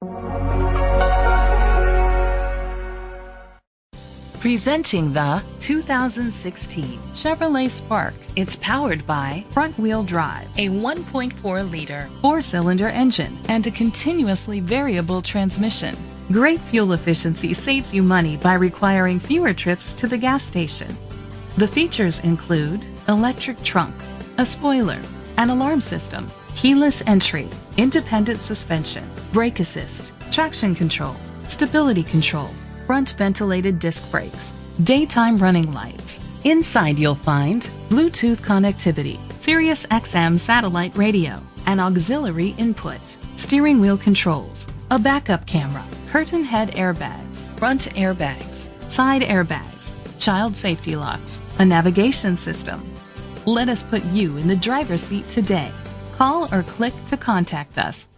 Presenting the 2016 Chevrolet Spark. It's powered by front-wheel drive, a 1.4-liter four-cylinder engine, and a continuously variable transmission. Great fuel efficiency saves you money by requiring fewer trips to the gas station. The features include electric trunk, a spoiler, an alarm system, keyless entry, independent suspension, brake assist, traction control, stability control, front ventilated disc brakes, daytime running lights. Inside you'll find Bluetooth connectivity, Sirius XM satellite radio, an auxiliary input, steering wheel controls, a backup camera, curtain head airbags, front airbags, side airbags, child safety locks, a navigation system. Let us put you in the driver's seat today. Call or click to contact us.